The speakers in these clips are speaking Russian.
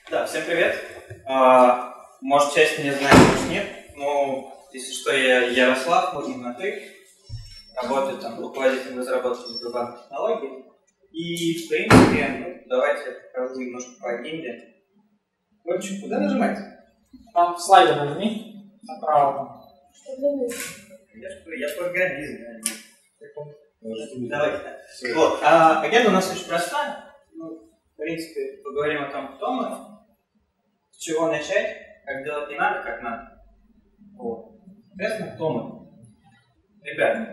Да, всем привет. Может, часть меня знает, может нет. Но, если что, я Ярослав, можно на «ты». Работаю там руководителем разработки сбербанка технологий. И, в принципе, давайте я покажу немножко по агенде. Короче, куда нажимать? Там слайды нажми. Направо. Я программист, да. Давайте так. Вот. Агенда у нас очень простая. В принципе, поговорим о том, кто мы, с чего начать, как делать не надо, как надо. Вот. Соответственно, кто мы? Ребята,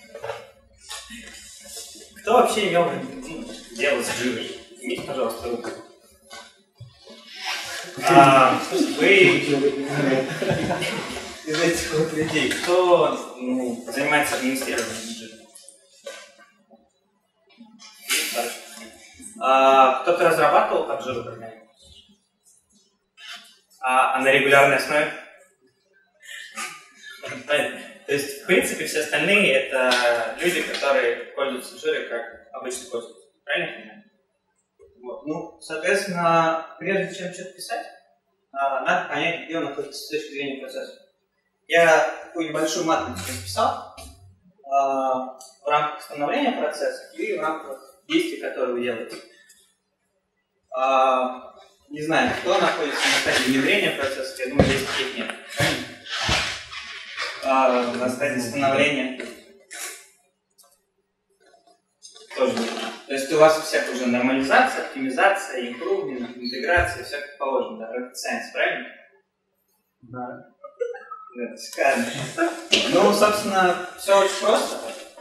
кто вообще имел дело с Jira? Имейте, пожалуйста, руку. Вы из этих вот людей, кто занимается администрированием Jira? Кто-то разрабатывал как Jira программу? А на регулярной основе? Понятно. То есть, в принципе, все остальные это люди, которые пользуются Jira как обычный пользователь. Правильно я понимаю? Вот. Ну, соответственно, прежде чем что-то писать, надо понять, где он находится с точки зрения процесса. Я такую небольшую матрицу расписал в рамках становления процесса и в рамках действий, которые вы делаете. Не знаю, кто находится на стадии внедрения процесса, я думаю, здесь таких нет. На стадии становления тоже нет. То есть у вас у всех уже нормализация, оптимизация, импрувмент, интеграция, все как положено, да? Rocket Science, правильно? Да. Да, шикарно. Ну, собственно, все очень просто.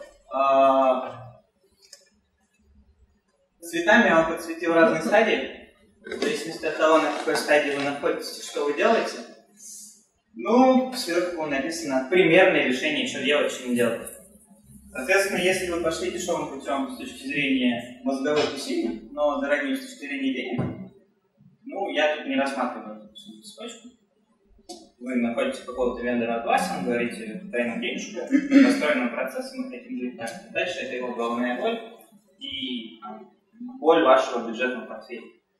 Цветами я вам подсветил разные стадии. В зависимости от того, на какой стадии вы находитесь, что вы делаете. Ну, сверху написано примерное решение, что делать, что не делать. Соответственно, если вы пошли дешевым путем с точки зрения мозговых усилий, но дорогим с точки зрения денег, ну, я тут не рассматриваю эту цепочку. Вы находите какого-то вендора от вас, он говорите, дай нам денежку, построенного процесса, мы хотим жить так. Дальше это его головная боль и боль вашего бюджетного портфеля.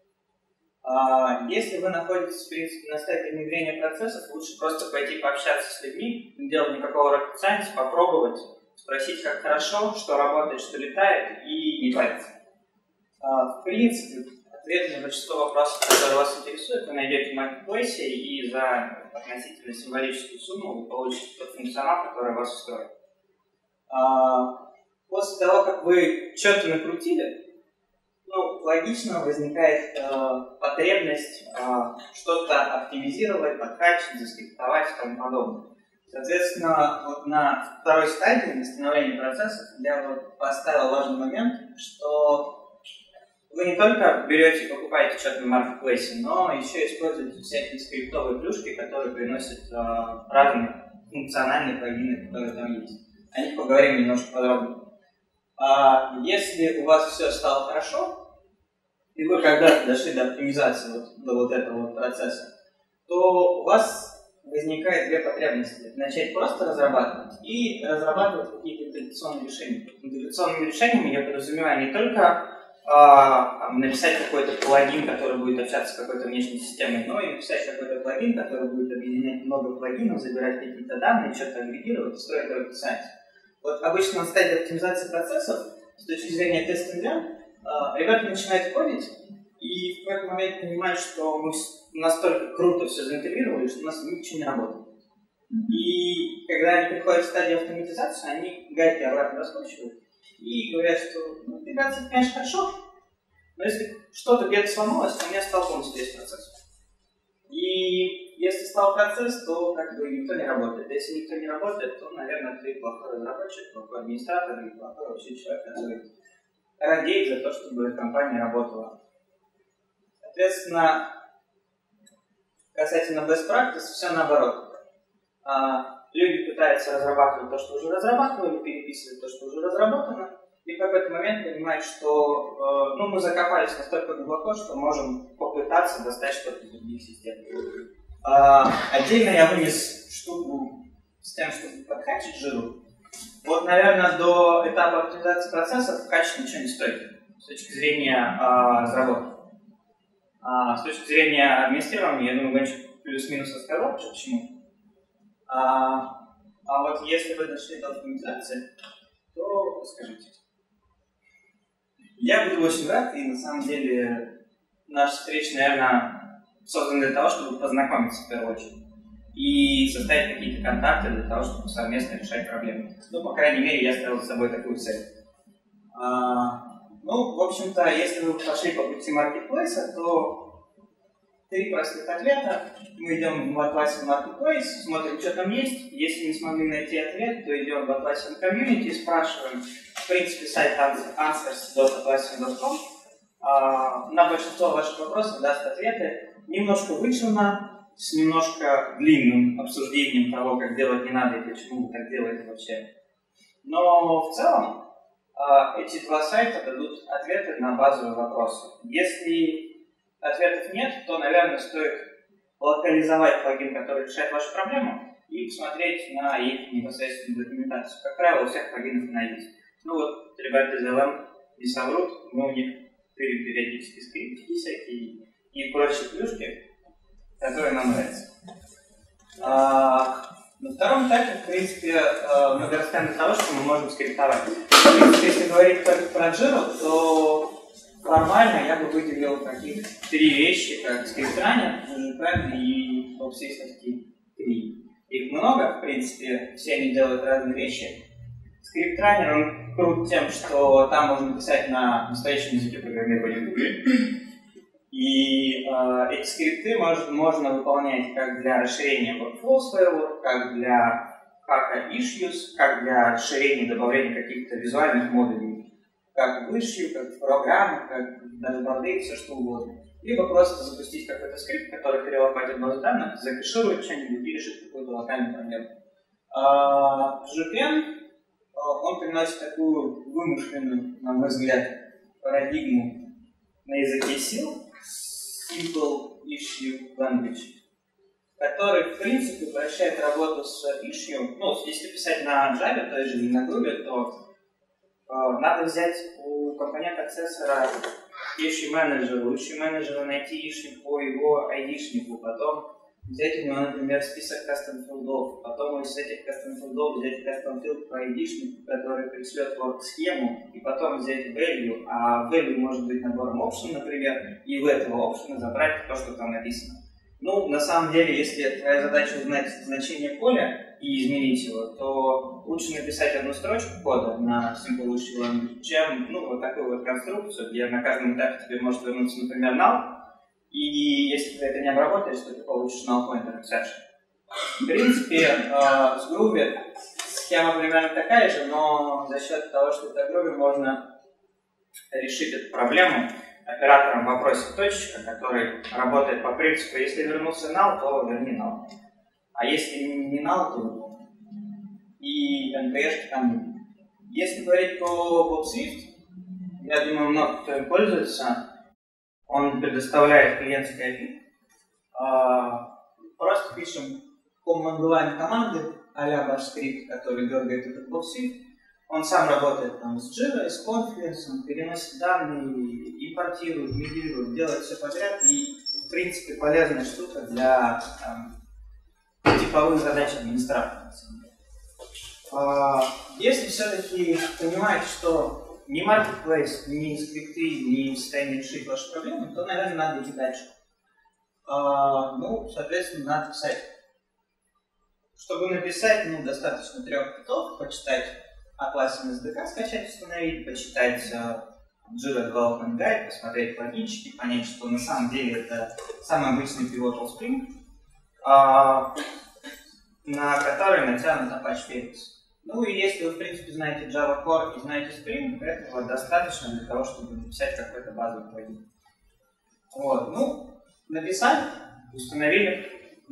Если вы находитесь, в принципе, на стадии внедрения процессов, лучше просто пойти пообщаться с людьми, не делать никакого rocket science, попробовать, спросить, как хорошо, что работает, что летает, и не париться. В принципе, ответы на большинство вопросов, которые вас интересуют, вы найдете в маркетплейсе, и за относительно символическую сумму вы получите тот функционал, который вас устроит. После того, как вы что-то накрутили, ну, логично возникает потребность что-то оптимизировать, подкачивать, заскриптовать и тому подобное. Соответственно, вот на второй стадии, на становлении процессов, я вот поставил важный момент, что вы не только берете и покупаете что-то на маркетплейсе, но еще используете всякие скриптовые плюшки, которые приносят разные функциональные плагины, которые там есть. О них поговорим немножко подробнее. Если у вас все стало хорошо, и вы когда-то дошли до оптимизации, до вот этого процесса, то у вас возникает две потребности. Начать просто разрабатывать и разрабатывать какие-то интеграционные решения. Интеграционными решениями я подразумеваю не только написать какой-то плагин, который будет общаться с какой-то внешней системой, но и написать какой-то плагин, который будет объединять много плагинов, забирать какие-то данные, что-то агрегировать и строить rocket science. Вот обычно на стадии оптимизации процессов, с точки зрения тестинга, ребята начинают кодить и в какой-то момент понимают, что мы настолько круто все заинтегрировали, что у нас ничего не работает. И когда они приходят в стадию автоматизации, они гайки обратно раскручивают и говорят, что интеграция, конечно, хорошо, но если что-то где-то сломалось, то у меня стал полностью весь процесс. И если стал процесс, то как бы никто не работает. Если никто не работает, то, наверное, ты плохой разработчик, плохой администратор или плохой вообще человек, который радеет за то, чтобы компания работала. Соответственно, касательно best practice, все наоборот. Люди пытаются разрабатывать то, что уже разрабатывали, переписывать то, что уже разработано, и в какой-то момент понимают, что мы закопались настолько глубоко, что можем попытаться достать что-то из других систем. Отдельно я вынес штуку с тем, чтобы подкачать жиру. Вот, наверное, до этапа оптимизации процессов качать ничего не стоит с точки зрения разработки. С точки зрения администрирования, я думаю, Гончик плюс-минус рассказал, почему. Вот если вы дошли до автоматизации, то расскажите. Я буду очень рад, и на самом деле наша встреча, наверное, создана для того, чтобы познакомиться в первую очередь и составить какие-то контакты для того, чтобы совместно решать проблемы. Ну, по крайней мере, я ставил с собой такую цель. Ну, в общем-то, если вы пошли по пути маркетплейса, то 3 простых ответа. Мы идем в Atlassian Marketplace, смотрим, что там есть. Если не смогли найти ответ, то идем в Atlassian Community и спрашиваем. В принципе, сайт answers.atlassian.com на большинство ваших вопросов даст ответы. Немножко вычурно, с немножко длинным обсуждением того, как делать не надо и почему вы так делаете вообще. Но в целом эти 2 сайта дадут ответы на базовые вопросы. Если ответов нет, то, наверное, стоит локализовать плагин, который решает вашу проблему, и посмотреть на их непосредственную документацию. Как правило, у всех плагинов она есть. Ну вот, ребята из LM не соврут, мы у них тырим периодически скриптики всякие и прочие плюшки, которые нам нравятся. На втором этапе, в принципе, мы дорастаем до того, что мы можем скриптовать. В принципе, если говорить только про Jira, то формально я бы выделил таких 3 вещи, как скриптранер, GPN и Obsessivity 3. Их много, в принципе, все они делают разные вещи. Скриптранер, он крут тем, что там можно писать на настоящем языке программирования Google. И эти скрипты можно выполнять как для расширения workflow своего, как для хака issues, как для расширения и добавления каких-то визуальных модулей, как в issue, как в программах, как в дашборды, все что угодно. Либо просто запустить какой-то скрипт, который перелопатит базу данных, закэширует что-нибудь и решит какую-то локальную проблему. GPN, он приносит такую вымышленную, на мой взгляд, парадигму на языке сил, Simple Issue Language, который, в принципе, упрощает работу с issue. Ну, если писать на Java, то же, или на Groovy, то надо взять у компонента аксессора issue менеджера, найти issue по его ID-шнику, потом взять у него, например, список custom филдов, потом из этих custom филдов взять custom field по ID-шнику, который пришлет work-схему, и потом взять value, а value может быть набором option, например, и в этого option забрать то, что там написано. Ну, на самом деле, если твоя задача узнать значение поля и изменить его, то лучше написать одну строчку кода на Simple Issue Language, чем вот такую вот конструкцию, где на каждом этапе тебе может вернуться, например, null, и если ты это не обработаешь, то ты получишь null pointer exception. В принципе, с Groovy схема примерно такая же, но за счет того, что это Groovy, можно решить эту проблему оператором в вопросе точечка, который работает по принципу, если вернулся null, то верни null. А если не null, то и NPS там нет. Если говорить про BobSwift, я думаю, много кто им пользуется. Он предоставляет клиентское API. Просто пишем command line команды а-ля ваш скрипт, который дергает этот BobSwift. Он сам работает там с Jira, с Confluence, переносит данные, импортирует, мигрирует, делает все подряд. И, в принципе, полезная штука для типовых задач администратора. Если все-таки понимаете, что ни Marketplace, ни скрипты не в состоянии решить ваши проблемы, то, наверное, надо идти дальше. Соответственно, надо писать. Чтобы написать, достаточно 3 китов, почитать Atlassian SDK, скачать, установить, почитать Jira Development Guide, посмотреть плагинчики, понять, что на самом деле это самый обычный Pivotal Spring, на который натянут Apache Phoenix. Ну и если вы, в принципе, знаете Java Core и знаете Spring, этого достаточно для того, чтобы написать какой-то базовый плагин. Написали, установили,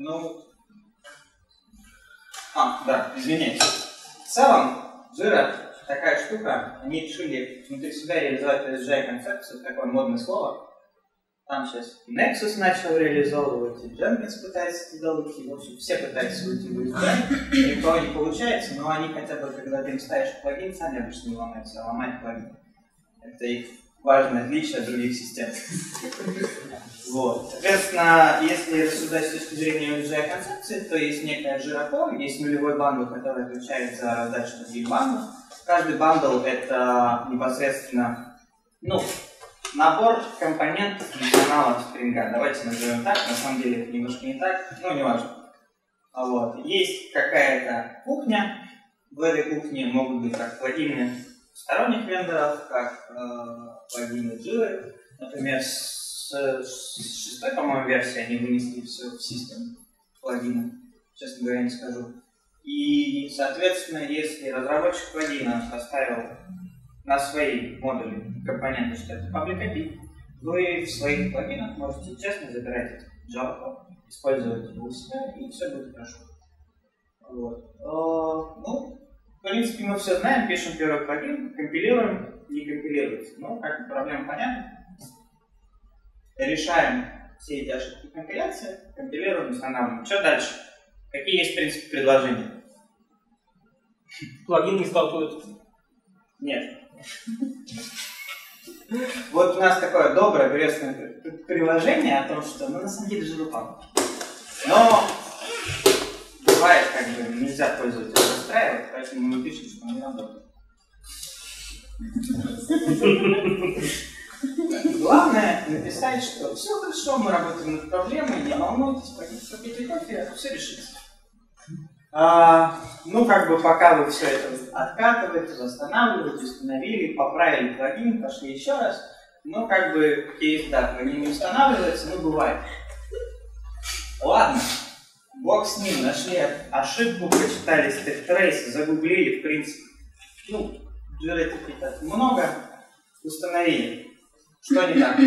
извиняйте. В целом, Jira такая штука, они решили внутри себя реализовать SGI-концепцию, такое модное слово. Там сейчас Nexus начал реализовывать, и Jenkins пытается туда уйти, в общем, все пытаются уйти в SGI, ни у кого не получается, но они хотя бы, когда ты им ставишь плагин, сами обычно не ломаются, а ломают плагин. Это их важное отличие от других систем. Вот. Соответственно, если рассуждать с точки зрения UGI-концепции, то есть некая жирокор, есть нулевой бандл, который отвечает за раздачу других бандлов. Каждый бандл — это непосредственно набор компонентов функционала стринга. Давайте назовем так, на самом деле это немножко не так, но не важно. Вот. Есть какая-то кухня, в этой кухне могут быть как плагины сторонних вендоров, как плагины Jira. Например, с 6-й, по-моему, версии они вынесли все в систему плагина, честно говоря, не скажу. И, соответственно, если разработчик плагина поставил на свои модули компоненты, что это public API, вы в своих плагинах можете честно забирать Java, использовать его у себя, и все будет хорошо. Вот. В принципе, мы все знаем, пишем первый плагин, компилируем, не компилируется. Как бы проблема понятна. Решаем все эти ошибки компиляции, компилируем, устанавливаем. Что дальше? Какие есть, в принципе, предложения? Плагин не стартует. Нет. Вот у нас такое доброе, прелестное приложение о том, что на самом деле же рукав. Но бывает, как бы нельзя пользователя расстраивать, поэтому мы пишем, что он не работает. Главное написать, что все хорошо, мы работаем над проблемой, не волнуйтесь, попейте кофе, все решится. Пока вы все это откатываете, восстанавливаете, установили, поправили плагин, пошли еще раз, кейс, да, плагин не устанавливается, бывает. Ладно, бог с ним, нашли ошибку, прочитали стек-трейс, загуглили, в принципе. Джира так много, установили. Что не так?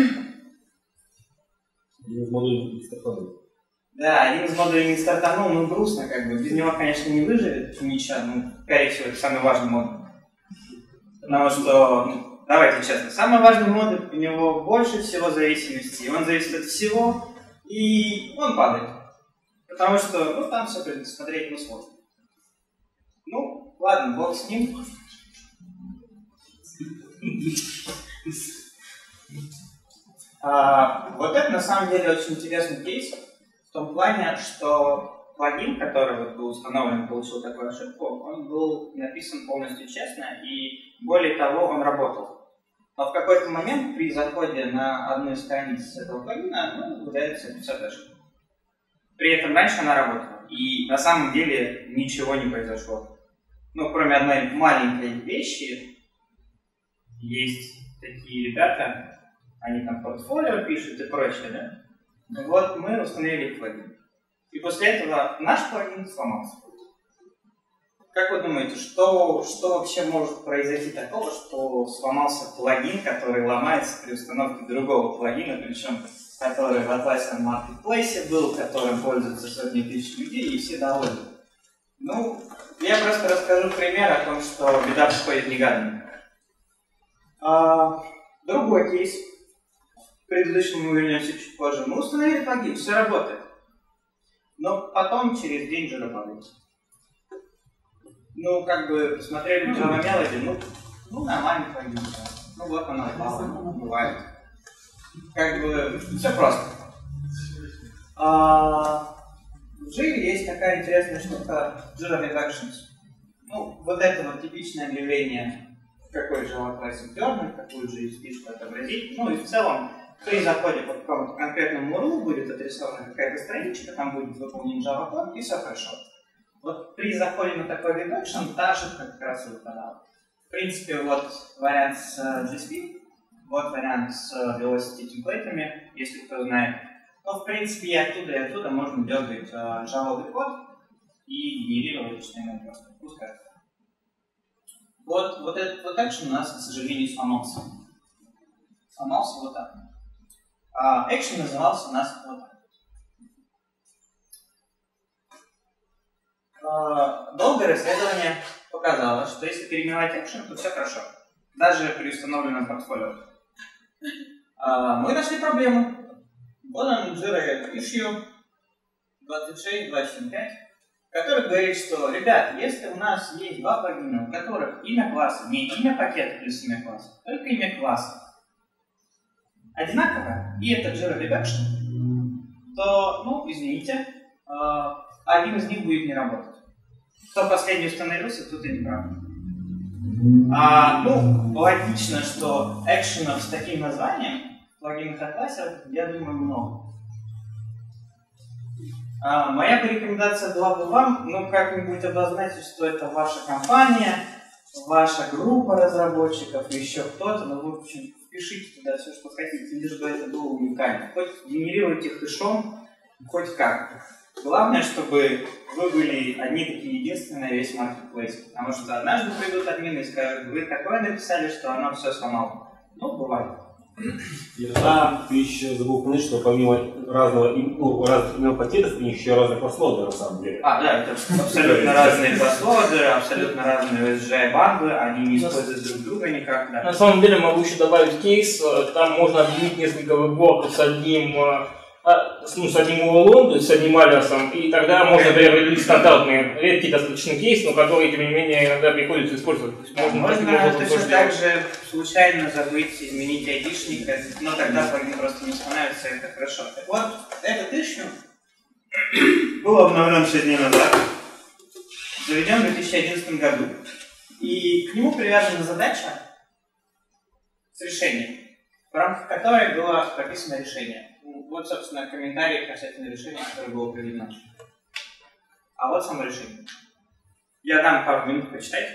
Один из модулей не стартанул. Да, один из модулей не стартанул, грустно, как бы. Без него, конечно, не выживет ничего, скорее всего, это самый важный модуль. Потому что, давайте честно, самый важный модуль, у него больше всего зависимости, и он зависит от всего, и он падает. Потому что, там все предусмотреть сложно. Ладно, бог с ним. Вот это на самом деле очень интересный кейс, в том плане, что плагин, который был установлен, получил такую ошибку, он был написан полностью честно, и более того, он работал. Но в какой-то момент при заходе на одну из страниц этого плагина выдается эта ошибка. При этом раньше она работала, и на самом деле ничего не произошло. Кроме одной маленькой вещи, есть такие ребята, они там портфолио пишут и прочее, да? Вот мы установили плагин. И после этого наш плагин сломался. Как вы думаете, что вообще может произойти такого, что сломался плагин, который ломается при установке другого плагина, причем который в Atlassian Marketplace был, которым пользуются сотни тысяч людей, и все довольны? Я просто расскажу пример о том, что беда приходит негаданно. Другой кейс. К предыдущему мы вернемся чуть позже. Мы установили плагин, все работает. Но потом через день Jira падает. Посмотрели Java Melody, нормальный плагин. Вот она упала, бывает. Все просто. В Jira есть такая интересная штука Jira Reductions. Вот это вот типичное объявление, какой Java классик дернуть, какую JSP отобразить. И в целом, при заходе по какому-то конкретному URL будет отрисована какая-то страничка, там будет выполнен Java код, и все хорошо. Вот при заходе на такой reduction та ошибка как раз и выпадала. В принципе, вот вариант с JSP, вот вариант с velocity темплейтами, если кто знает. В принципе, и оттуда можно дергать Java код и генерировать HTML просто. Пускай. Вот этот экшен у нас, к сожалению, сломался. Сломался вот так. Экшен назывался у нас вот так. Долгое расследование показало, что если переименовать экшен, то все хорошо. Даже при установленном портфолио. Мы нашли проблему. Вот он, Jira Issue 26275, который говорит, что, ребят, если у нас есть два плагина, у которых имя класса, не имя пакета плюс имя класса, только имя класса, одинаковая, и это Jira Detection, то, ну, извините, один из них будет не работать. Кто последний установился, тот и не прав. Ну, логично, что экшенов с таким названием в плагинах Atlassian, я думаю, много. Моя бы рекомендация была бы вам, ну, как-нибудь обозначить, что это ваша компания, ваша группа разработчиков, еще кто-то, ну, в общем, впишите туда все, что хотите, лишь бы это было уникально. Хоть генерируйте хэшом, хоть как. Главное, чтобы вы были одни такие единственные весь маркетплейс. Потому что однажды придут админы и скажут, вы такое написали, что оно все сломало. Ну, бывает. Ты еще забыл упомянуть, что помимо разных имен пакетов, у них еще разные паслоды на самом деле. Да, это абсолютно разные паслоды, абсолютно разные SGI-банды, они не используют друг друга никак. На самом деле могу еще добавить кейс, там можно объединить несколько веб-блоков с одним URL, то есть с одним алиасом, и тогда можно приобрести стандартный, редкий достаточно кейс, но который, тем не менее, иногда приходится использовать. Можно точно так же случайно забыть изменить айдишник, но тогда плагин просто не становится, это хорошо. Так вот, этот issue был обновлен 6 дней назад, заведен в 2011 году, и к нему привязана задача с решением, в рамках которой было прописано решение. Вот, собственно, комментарий касательно решения, которое было проведено. А вот само решение. Я дам пару минут почитать.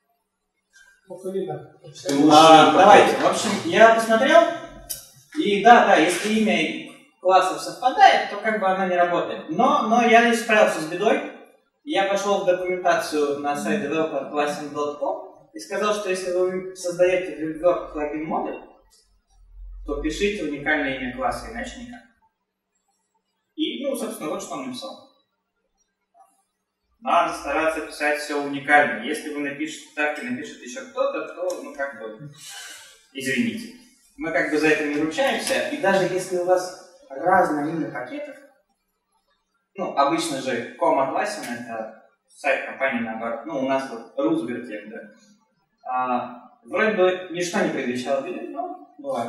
Давайте. В общем, я посмотрел, и да, если имя классов совпадает, то как бы оно не работает. Но я не справился с бедой. Я пошел в документацию на сайт developer.atlassian.com и сказал, что если вы создаете веб плагин модуль, то пишите уникальное имя класса, иначе никак. И, ну, собственно, вот что он написал. Надо стараться писать все уникально. Если вы напишете так и напишет еще кто-то, то, ну, как бы, извините. Мы как бы за это не ручаемся, и даже если у вас разное имя пакетов, ну, обычно же com.atlassian — это сайт компании наоборот, ну, у нас вот Roosevelt, да. Вроде бы ничто не предвещало беды, но бывает.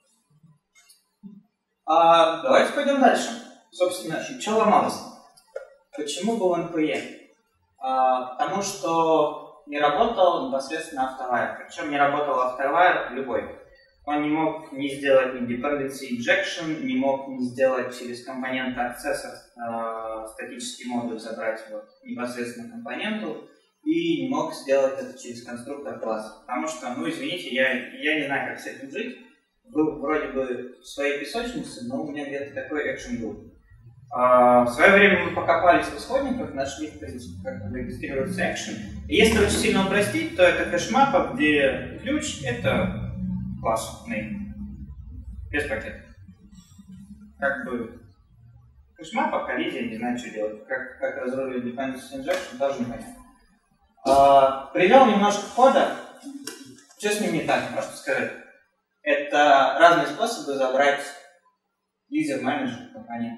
Давайте пойдем дальше. Собственно, что ломалось? Почему был NPM? Потому что не работал непосредственно автовайр. Причем не работал автовайр любой. Он не мог не сделать ни dependency injection, не мог не сделать через компонент accessor статический модуль, забрать вот непосредственно компоненту, и не мог сделать это через конструктор класса. Потому что, ну извините, я не знаю, как с этим жить. Вы вроде бы в своей песочнице, но у меня где-то такой экшен был. В свое время мы покопались в исходниках, нашли, в принципе, как регистрируется экшен. И если очень сильно упростить, то это хэшмапа, где ключ — это класс name. Без пакета. Как бы хэшмапа, коллизия, не знаю, что делать. Как разруливать dependency injection, тоже непонятно. Привел немножко кода. Что с ним не так, можно сказать? Это разные способы забрать user-manager компонент.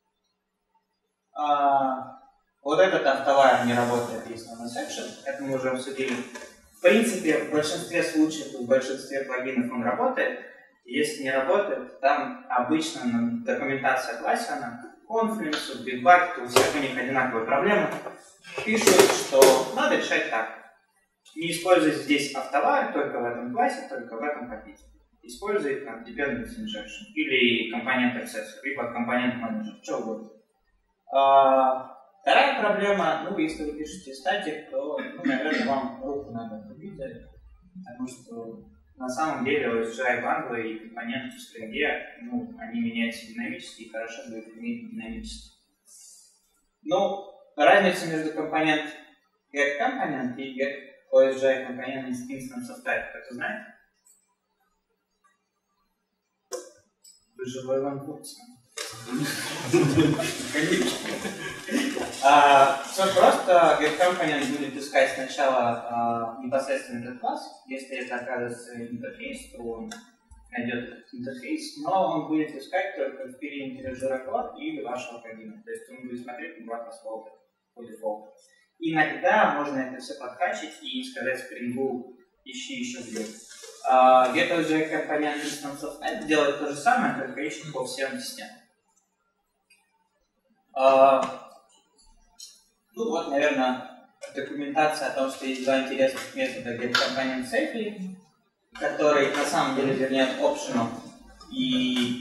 Вот этот автовайр не работает, если он exception. Это мы уже обсудили. В принципе, в большинстве случаев, в большинстве плагинов он работает. Если не работает, там обычно на документации Atlassian, Confluence, Bitbucket, у всех у них одинаковые проблемы. Пишут, что надо решать так. Не используйте здесь автовайр только в этом классе, только в этом пакете. Используйте там dependency injection или компонент accessor, либо компонент manager, что угодно. Вторая проблема, ну, если вы пишете статик, то, ну, наверное, вам руку надо отрубить, потому что на самом деле OSGI бандлы и компоненты в стринге, ну, они меняются динамически, и хорошо будет иметь динамически. Ну, разница между компонент getComponent и getOSGI компонент instance of type, кто-то знает? Вы же в Иван Курцин. Все просто, getComponent будет искать сначала непосредственно этот класс. Если это оказывается интерфейс, то он найдет этот интерфейс, но он будет искать только в периметре Jira или вашего кабина. То есть он будет смотреть на два паслода по дефолту. Иногда можно это все подкачать и сказать спрингу ищи еще где. Get.js компонент Instance of Add делает то же самое, только ищет по всем системам. Ну вот, наверное, документация о том, что есть два интересных метода getComponentSafely, который на самом деле вернет optional. И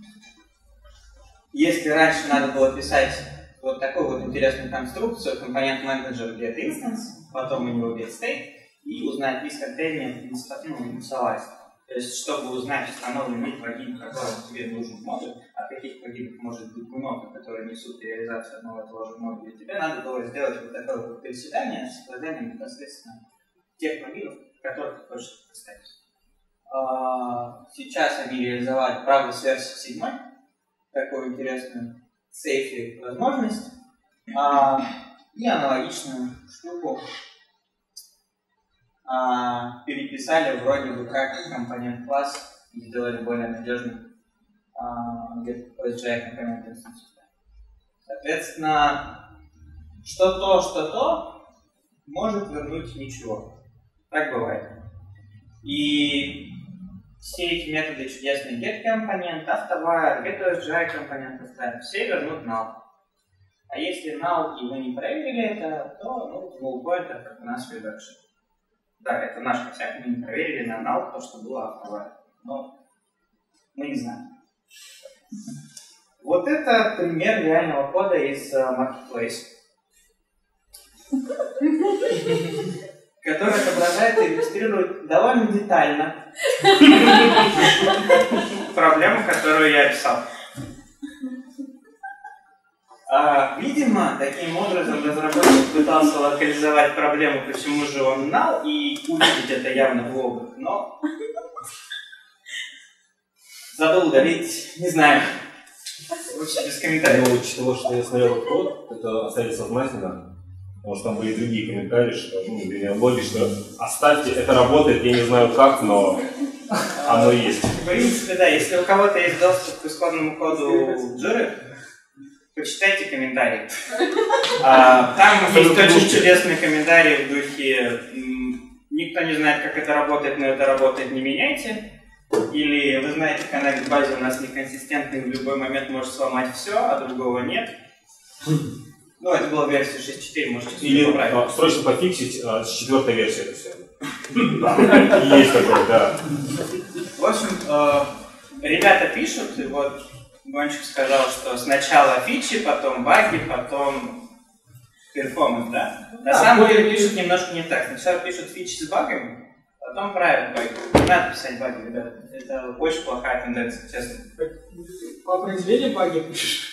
если раньше надо было писать вот такую вот интересную конструкцию, компонент manager getInstance, потом у него getState, и узнать лист контейнеров инициалайз. То есть, чтобы узнать установленный плагин, который тебе нужен в модуль, а каких плагинов может быть много, которые несут реализацию одного и того же модуля, тебе надо было сделать вот такое вот приседание с указанием непосредственно тех плагинов, которых ты хочешь поставить. Сейчас они реализовали, правда, с версии 7, такую интересную safely возможность, и аналогичную штуку переписали вроде бы как компонент класс и сделали более надежным get.js компонент инстанс. Соответственно, что-то может вернуть ничего. Так бывает. И все эти методы чудесные get компонент, автовар, get.js компонент, все вернут null. А если null и вы не проверили это, то null pointer, как у нас в reduction. Да, это наш косяк, мы не проверили на null то, что было автовар. Но мы не знаем. Вот это пример реального кода из Marketplace, который отображает и иллюстрирует довольно детально проблему, которую я описал. Видимо, таким образом разработчик пытался локализовать проблему, почему же он null, и увидеть это явно в логах, но забыл удалить, не знаю. Лучше без комментариев. Ну, учитывая, что я смотрел этот код, это оставили сознательно, потому что там были другие комментарии, что, в логе, что оставьте, это работает, я не знаю как, но оно есть. В принципе, да, если у кого-то есть доступ к исходному коду Jira, почитайте комментарии. Там есть очень чудесные комментарии в духе «Никто не знает, как это работает, но это работает, не меняйте». Или «Вы знаете, в Connect базе у нас неконсистентный, в любой момент может сломать все, а другого нет». Ну, это была версия 6.4, можете или поправить. Срочно пофиксить с 4-й версии это все. Есть такое, да. В общем, ребята пишут, и вот Гонщик сказал, что сначала фичи, потом баги, потом перформанс, да? На самом деле пишут немножко не так. Сначала пишут фичи с багами, потом правят баги. Не надо писать баги, ребята. Это очень плохая тенденция, честно. По определению баги пишешь.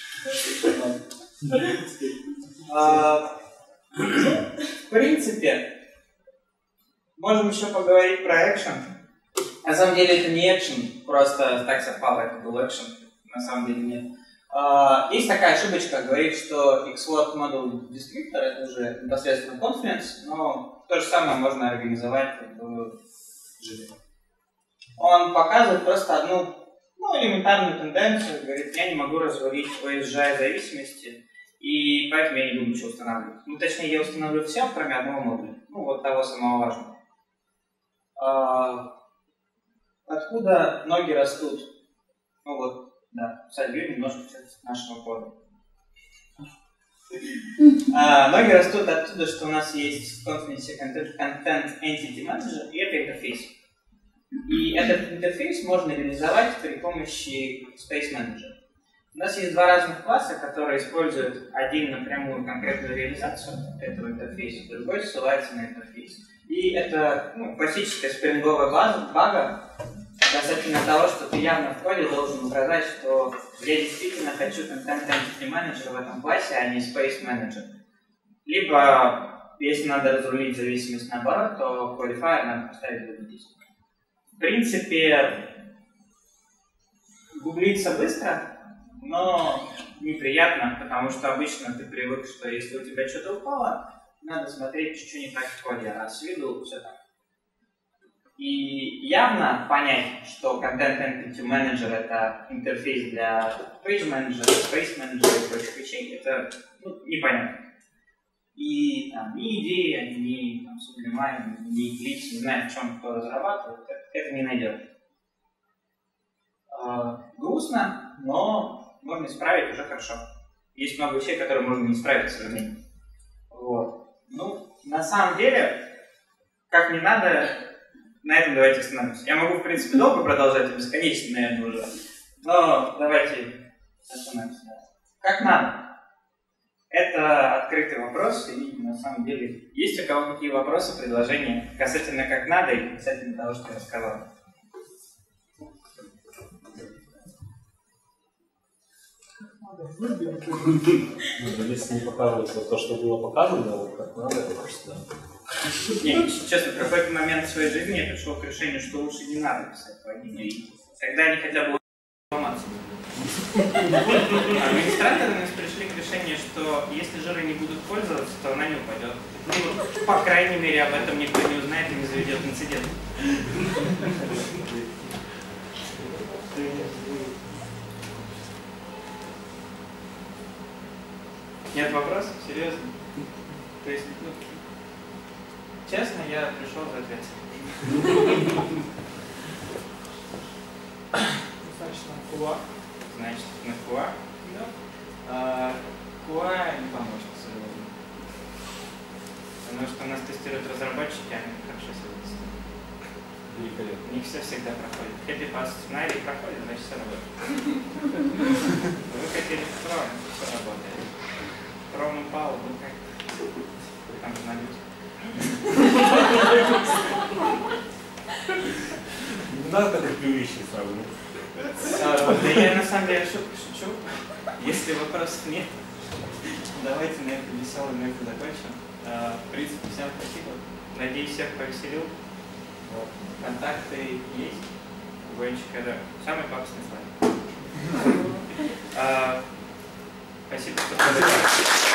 В принципе, можем еще поговорить про экшен. На самом деле это не экшен, просто так совпало, это был экшен. На самом деле нет. Есть такая ошибочка, говорит, что Xword Model Descriptor это уже непосредственно Confluence, но то же самое можно организовать в Jira. Он показывает просто одну элементарную тенденцию, говорит, я не могу развалить OSGI зависимости, и поэтому я не буду ничего устанавливать. Ну, точнее, я установлю все, кроме одного модуля. Ну, вот того самого важного. Откуда ноги растут? Ну вот, да, сольвью немножко нашего кода. Ноги растут оттуда, что у нас есть в Confluence Content Entity Manager, и это интерфейс. И этот интерфейс можно реализовать при помощи Space Manager. У нас есть два разных класса, которые используют один напрямую конкретную реализацию этого интерфейса, другой ссылается на интерфейс. И это классическая спринговая бага касательно того, что ты явно в коде должен указать, что я действительно хочу Content Entity Manager в этом классе, а не Space Manager. Либо, если надо разрулить зависимость наоборот, то qualifier надо поставить здесь. В принципе, гуглиться быстро, но неприятно, потому что обычно ты привык, что если у тебя что-то упало, надо смотреть, что не так в коде, а с виду все так. И явно понять, что Content Entity Manager это интерфейс для Page Manager, Space Manager и прочих вещей, это непонятно. И там, ни идеи, ни там, Sublime, ни Eclipse, не знаю, в чем кто разрабатывает, это не найдет. Грустно, но можно исправить уже хорошо. Есть много вещей, которые можно не исправить, к сожалению. Вот. Ну, на самом деле, как не надо, на этом давайте остановимся. Я могу, в принципе, долго продолжать, бесконечно, наверное, уже. Но давайте остановимся. Как надо? Это открытый вопрос, и на самом деле есть у кого какие вопросы, предложения касательно как надо и касательно того, что я сказал. Если не показывать то, что было показано, как надо, это просто... Не, честно, в какой-то момент в своей жизни я пришел к решению, что лучше не надо писать логин. Когда они хотя бы ломаться. Администраторы у нас пришли к решению, что если жиры не будут пользоваться, то она не упадет. Ну, по крайней мере, об этом никто не узнает и не заведет инцидент. Нет вопросов? Серьезно? То есть, ну, честно, я пришел за ответом. Значит, на куа. Значит, на куа? Да. Куа не поможет, к сожалению. Потому что у нас тестируют разработчики, они хорошо себя тестируют. Великолепно. Не все всегда проходит. Happy Pass сценарий проходит, значит все работает. Вы хотели Chrome, все работает. Chrome упал, ну как? Там журналист. Не надо так преувеличивать сразу. Да я на самом деле шучу. Если вопросов нет, давайте на этой веселой ноте закончим. В принципе, всем спасибо. Надеюсь, всех повеселил. Контакты есть. Гонщик это самый пафосный слайд. Спасибо, что пришли.